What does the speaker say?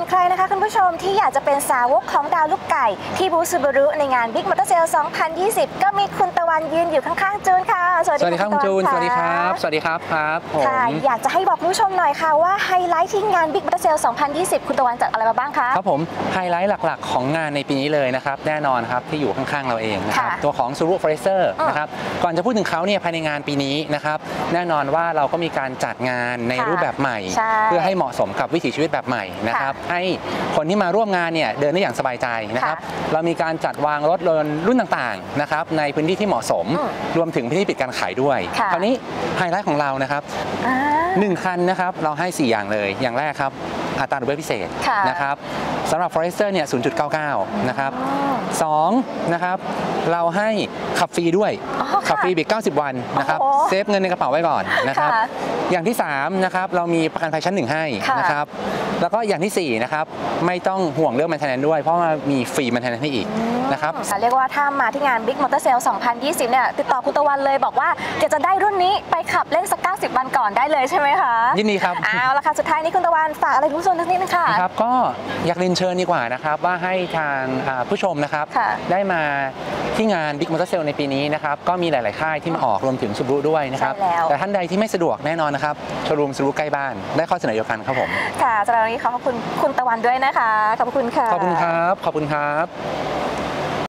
ใครนะคะคุณผู้ชมที่อยากจะเป็นสาวกของดาวลูกไก่ที่บูธซูบารุในงาน Big Motor Sale 2020 ก็มีคุณตะวันยืนอยู่ข้างๆจูนค่ะสวัสดีครับคุณจูนสวัสดีครับสวัสดีครับผมค่ะอยากจะให้บอกคุณผู้ชมหน่อยค่ะว่าไฮไลท์ที่งาน Big Motor Sale 2020 คุณตะวันจัดอะไรมาบ้างคะครับผมไฮไลท์หลักๆของงานในปีนี้เลยนะครับแน่นอนครับที่อยู่ข้างๆเราเองนะครับตัวของ Subaru Forester นะครับก่อนจะพูดถึงเขาเนี่ยภายในงานปีนี้นะครับแน่นอนว่าเราก็มีการจัดงานในรูปแบบใหม่เพื่อให้เหมาะสมกับวิถีชีวิตแบบใหม่นะครับให้คนที่มาร่วมงานเนี่ยเดินได้อย่างสบายใจนะครับเรามีการจัดวางรถยนต์รุ่นต่างๆนะครับในพื้นที่ที่เหมาะสมรวมถึงพื้นที่ปิดการขายด้วยคราวนี้ไฮไลท์ของเรานะครับ1 คันนะครับเราให้4อย่างเลยอย่างแรกครับอัตราดอกเบี้ยพิเศษนะครับสำหรับ Forester เนี่ย 0.99 นะครับ2นะครับเราให้ขับฟรีด้วยขับฟรีอีก90 วันนะครับเซฟเงินในกระเป๋าไว้ก่อนนะครับอย่างที่3นะครับเรามีประกันภัยชั้น1ให้นะครับแล้วก็อย่างที่4นะครับไม่ต้องห่วงเรื่อง maintenance ด้วยเพราะว่ามีฟรี maintenance ให้อีกนะครับเรียกว่าถ้ามาที่งาน Big Motor Sale 2020 เนี่ยติดต่อคุณตะวันเลยบอกว่าเดี๋ยวจะได้รุ่นนี้ไปขับเล่นสัก90 วันก่อนได้เลยใช่ไหมคะยินดีครับเอาละค่ะสุดท้ายนี้คุณตะวันฝากอะไรผู้ชมนิดนึงค่ะครับก็อยากเรียนเชิญดีกว่านะครับว่าให้ทางผู้ชมนะครับได้มาที่งาน Big Motor Sale ในปีนี้นะครับก็มีหลายๆค่ายที่มาออกรวมถึง Subaru ด้วยนะครับแต่ท่านใดที่ไม่สะดวกแน่นอนนะครับโชว์รูม Subaru ใกล้บ้านได้ข้อเสนอเดียวกันครับผมค่ะสำหรับวันนี้ขอบคุณคุณตะวันด้วยนะคะขอบคุณค่ะขอบคุณครับ